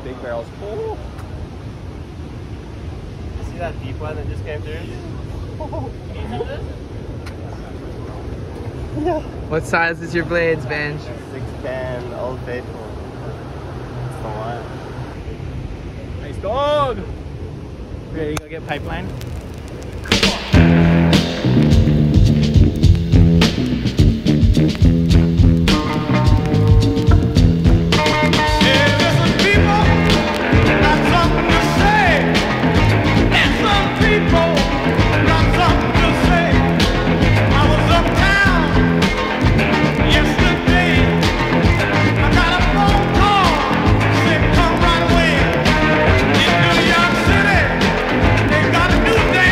big barrels. Oh. See that deep one that just came through? Yeah. What size is your blades, Benj? 610, Old Faithful. That's the one. Nice dog. Ready to go get pipeline? New day.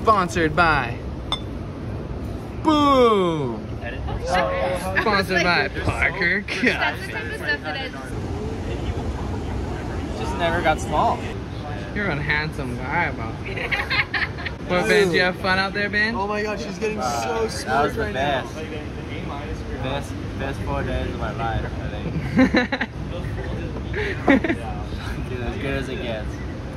Sponsored by. Boom! Sponsored by Parker Coffin. That's the type of stuff that I Just never got small. You're a handsome guy, about. What, Ben? Did you have fun out there, Ben? Oh my god, she's getting so smooth That was the right best. Best 4 days of my life, I think. Dude, as good as it gets.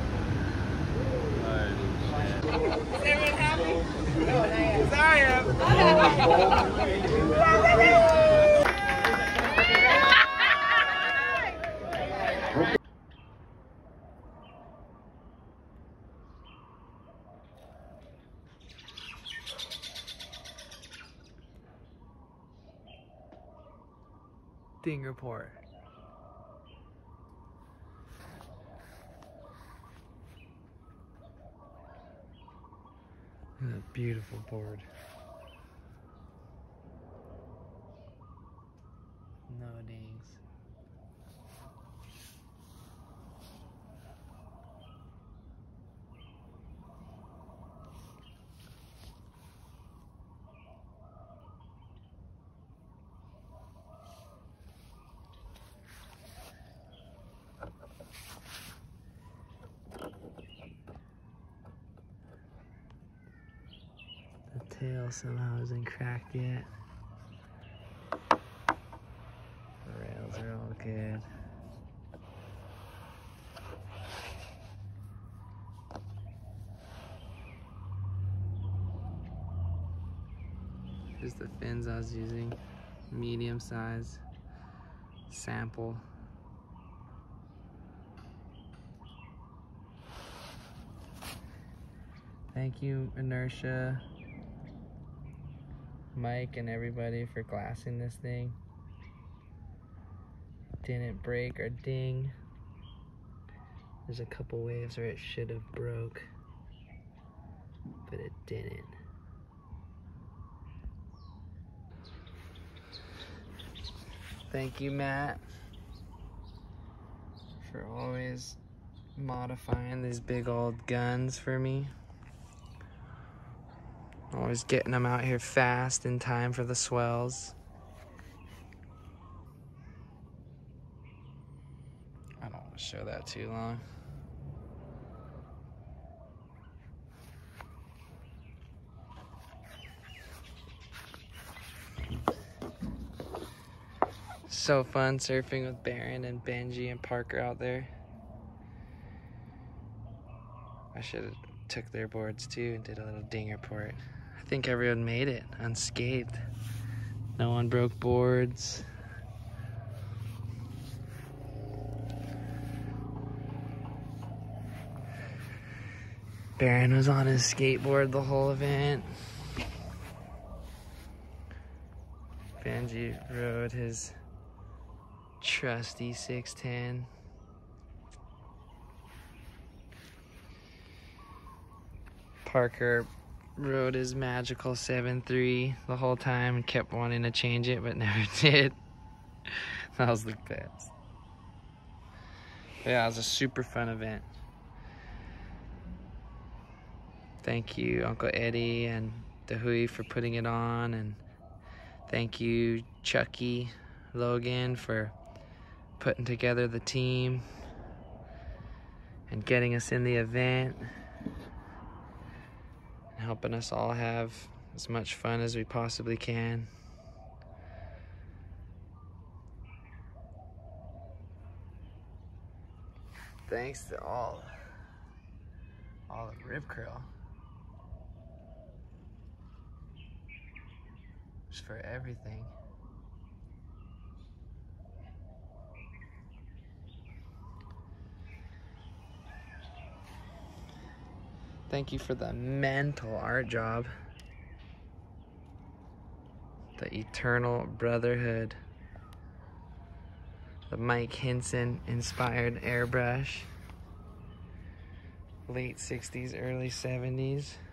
Ding report. A beautiful board. No dings. The tail somehow isn't cracked yet. The rails are all good. Here's the fins I was using. Medium size sample. Thank you, Inertia, Mike, and everybody for glassing this thing. Didn't break or ding. There's a couple waves where it should have broke, but it didn't. Thank you, Matt, for always modifying these big old guns for me. Always getting them out here fast in time for the swells. I don't want to show that too long. So fun surfing with Barron and Benji and Parker out there. I should have took their boards too and did a little ding report. I think everyone made it unscathed. No one broke boards. Barron was on his skateboard the whole event. Benji rode his trusty 610. Parker rode his magical 7.3 the whole time and kept wanting to change it, but never did. That was the best. Yeah, it was a super fun event. Thank you, Uncle Eddie and Dahui for putting it on, and thank you, Chucky, Logan, for putting together the team and getting us in the event. Helping us all have as much fun as we possibly can. Thanks to all the rib curl. Just for everything. Thank you for the mental art job. The Eternal Brotherhood. The Mike Hinson inspired airbrush. Late 60s, early 70s.